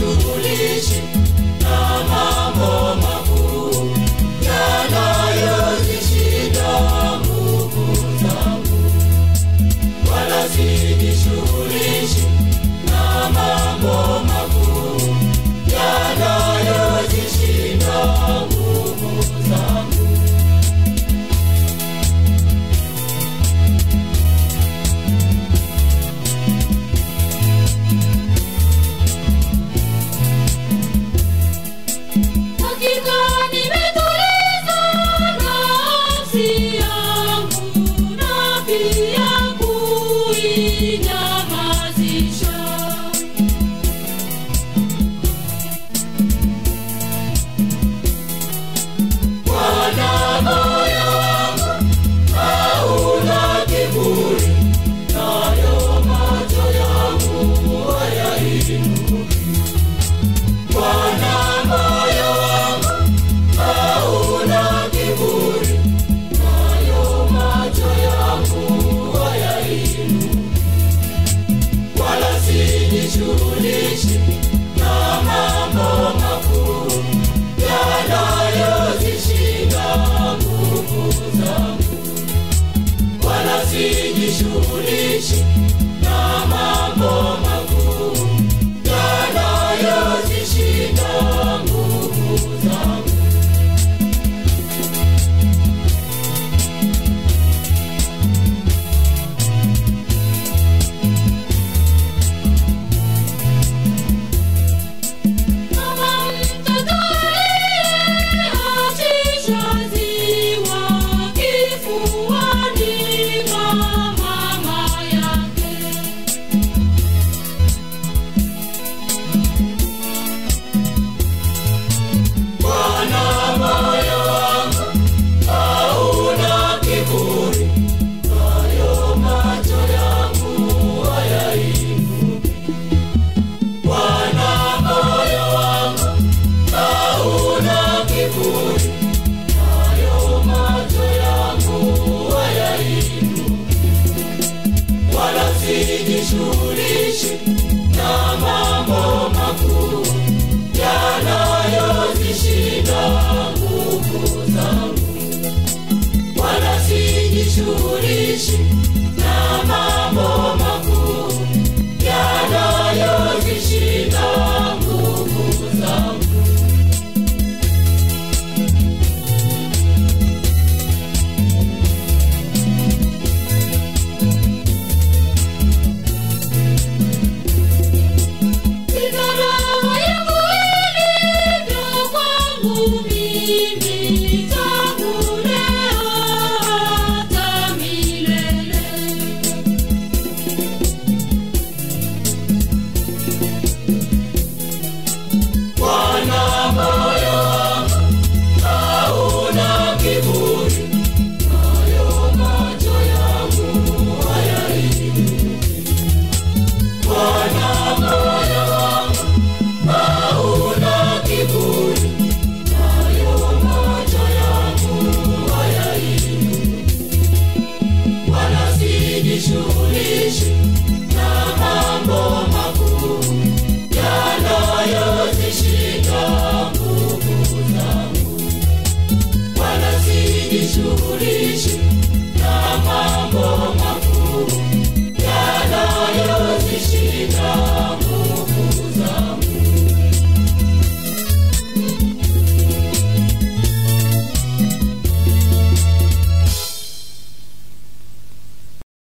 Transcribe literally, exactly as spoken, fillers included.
sijishughulishi na mambo makuu yanayozishinda nguvu zangu, wala sijishughulishi na mambo makuu yanayozishinda nguvu zangu. Hakika nimetuliza nafsi yangu na pia kuinyamazisha. Bwana moyo wangu hauna kiburi, nayo macho yangu hayainuki. Bwana moyo wangu hauna kiburi, nayo macho yangu hayainuki. Wala sijishughulishi na mambo makuu yanayozishinda nguvu zangu, wala sijishughulishi na mambo makuu yanayozishinda nguvu zangu. Kama mtoto aliyeachishwa ziwa kifuani mwa mama yake, Bwana moyo wangu hauna kiburi, nayo macho yangu hayainuki. Bwana moyo wangu hauna kiburi, nayo macho yangu hayainuki. Wala sijishughulishi